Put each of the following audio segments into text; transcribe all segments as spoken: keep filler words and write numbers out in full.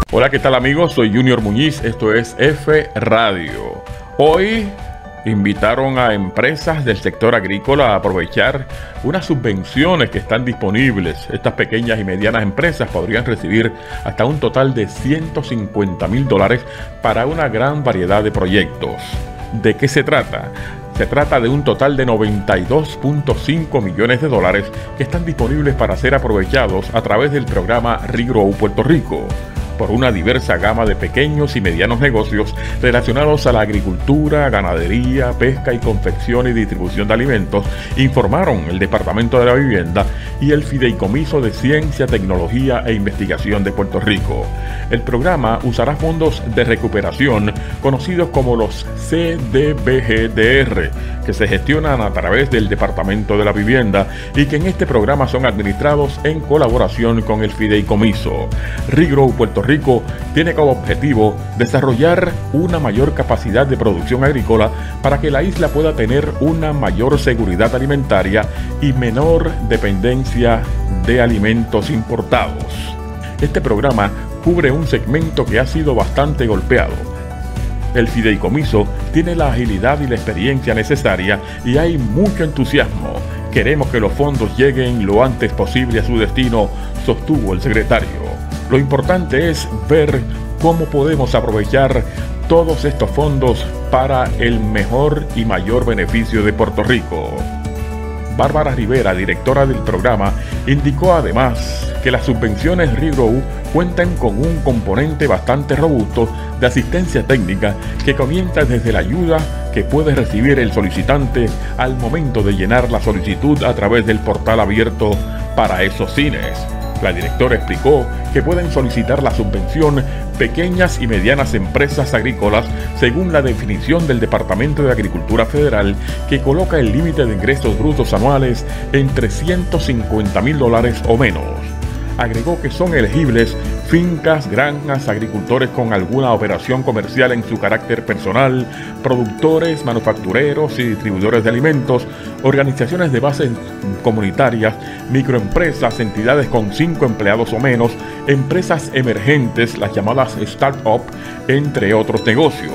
Hola, ¿qué tal amigos? Soy Junior Muñiz, esto es F Radio. Hoy invitaron a empresas del sector agrícola a aprovechar unas subvenciones que están disponibles. Estas pequeñas y medianas empresas podrían recibir hasta un total de ciento cincuenta mil dólares para una gran variedad de proyectos. ¿De qué se trata? Se trata de un total de noventa y dos punto cinco millones de dólares que están disponibles para ser aprovechados a través del programa Regrow Puerto Rico por una diversa gama de pequeños y medianos negocios relacionados a la agricultura, ganadería, pesca y confección y distribución de alimentos, informaron el Departamento de la Vivienda y el Fideicomiso de Ciencia, Tecnología e Investigación de Puerto Rico. El programa usará fondos de recuperación conocidos como los C D B G D R, que se gestionan a través del Departamento de la Vivienda y que en este programa son administrados en colaboración con el Fideicomiso. Regrow Puerto Rico Rico tiene como objetivo desarrollar una mayor capacidad de producción agrícola para que la isla pueda tener una mayor seguridad alimentaria y menor dependencia de alimentos importados. Este programa cubre un segmento que ha sido bastante golpeado. El Fideicomiso tiene la agilidad y la experiencia necesaria y hay mucho entusiasmo. Queremos que los fondos lleguen lo antes posible a su destino, sostuvo el secretario. Lo importante es ver cómo podemos aprovechar todos estos fondos para el mejor y mayor beneficio de Puerto Rico. Bárbara Rivera, directora del programa, indicó además que las subvenciones Regrow cuentan con un componente bastante robusto de asistencia técnica que comienza desde la ayuda que puede recibir el solicitante al momento de llenar la solicitud a través del portal abierto para esos fines. La directora explicó que pueden solicitar la subvención pequeñas y medianas empresas agrícolas según la definición del Departamento de Agricultura Federal, que coloca el límite de ingresos brutos anuales en trescientos cincuenta mil dólares o menos. Agregó que son elegibles fincas, granjas, agricultores con alguna operación comercial en su carácter personal, productores, manufactureros y distribuidores de alimentos, organizaciones de base comunitarias, microempresas, entidades con cinco empleados o menos, empresas emergentes, las llamadas start-up, entre otros negocios.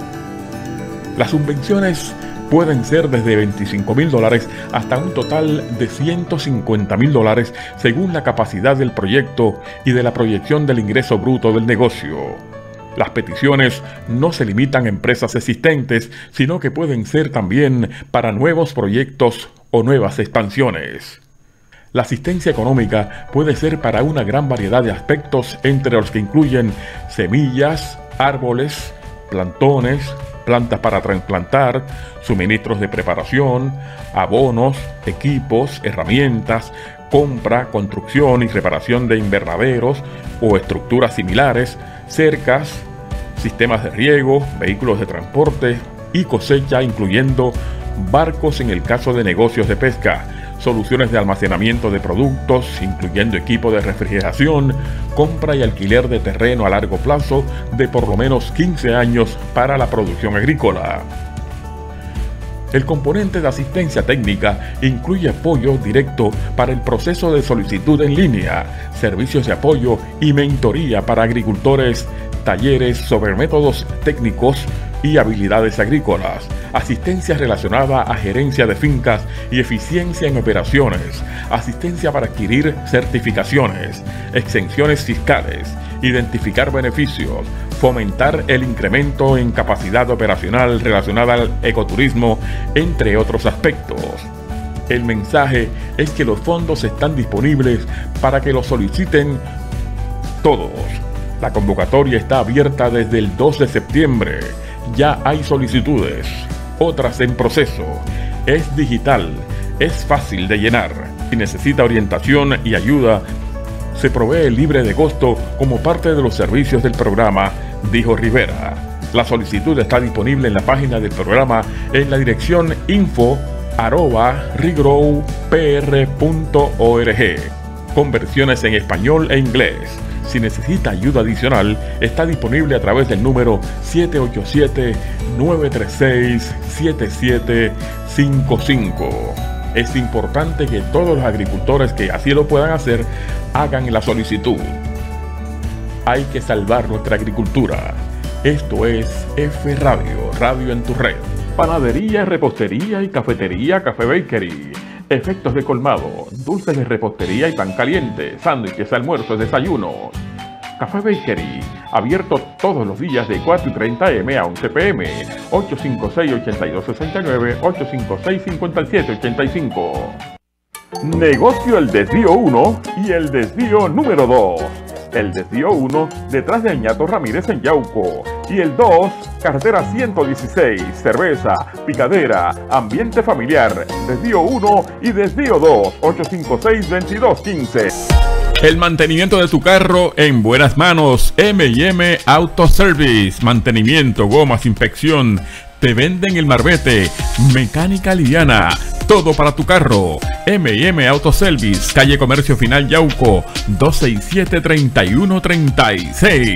Las subvenciones pueden ser desde veinticinco mil dólares hasta un total de ciento cincuenta mil dólares según la capacidad del proyecto y de la proyección del ingreso bruto del negocio. Las peticiones no se limitan a empresas existentes, sino que pueden ser también para nuevos proyectos o nuevas expansiones. La asistencia económica puede ser para una gran variedad de aspectos, entre los que incluyen semillas, árboles, plantones, plantas para trasplantar, suministros de preparación, abonos, equipos, herramientas, compra, construcción y reparación de invernaderos o estructuras similares, cercas, sistemas de riego, vehículos de transporte y cosecha, incluyendo barcos en el caso de negocios de pesca, soluciones de almacenamiento de productos, incluyendo equipo de refrigeración, compra y alquiler de terreno a largo plazo de por lo menos quince años para la producción agrícola. El componente de asistencia técnica incluye apoyo directo para el proceso de solicitud en línea, servicios de apoyo y mentoría para agricultores, talleres sobre métodos técnicos y habilidades agrícolas, asistencia relacionada a gerencia de fincas y eficiencia en operaciones, asistencia para adquirir certificaciones, exenciones fiscales, identificar beneficios, fomentar el incremento en capacidad operacional relacionada al ecoturismo, entre otros aspectos. El mensaje es que los fondos están disponibles para que los soliciten todos. La convocatoria está abierta desde el dos de septiembre. Ya hay solicitudes, otras en proceso. Es digital, es fácil de llenar. Si necesita orientación y ayuda, se provee libre de costo como parte de los servicios del programa, dijo Rivera. La solicitud está disponible en la página del programa en la dirección info arroba regrow p r punto org, con versiones en español e inglés. Si necesita ayuda adicional, está disponible a través del número siete ocho siete, nueve tres seis, siete siete cinco cinco. Es importante que todos los agricultores que así lo puedan hacer hagan la solicitud. hay que salvar nuestra agricultura. Esto es F Radio, Radio en tu red. Panadería, repostería y cafetería Café Bakery. Efectos de colmado, dulces de repostería y pan caliente, sándwiches, almuerzos, desayunos. Café Bakery, abierto todos los días de cuatro y treinta eme a once pe eme. ocho cinco seis, ocho dos seis nueve, ocho cinco seis, cinco siete ocho cinco. Negocio El Desvío uno y El Desvío número dos. El Desvío uno, detrás de Añato Ramírez en Yauco. Y el dos, carretera ciento dieciséis, cerveza, picadera, ambiente familiar. Desvío uno y Desvío dos, ocho cinco seis, veintidós quince. El mantenimiento de tu carro en buenas manos. eme y eme Auto Service. Mantenimiento, gomas, inspección. Te venden el marbete. Mecánica liviana. Todo para tu carro. eme y eme Auto Service. Calle Comercio Final Yauco. dos seis siete, tres uno tres seis.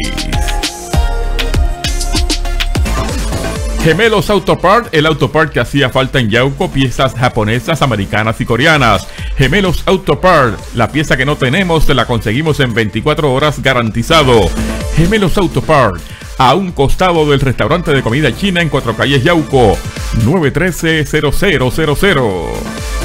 Gemelos Autopart, el autopart que hacía falta en Yauco, piezas japonesas, americanas y coreanas. Gemelos Autopart, la pieza que no tenemos te la conseguimos en veinticuatro horas garantizado. Gemelos Autopart, a un costado del restaurante de comida china en Cuatro Calles Yauco, nueve uno tres, cero cero cero cero.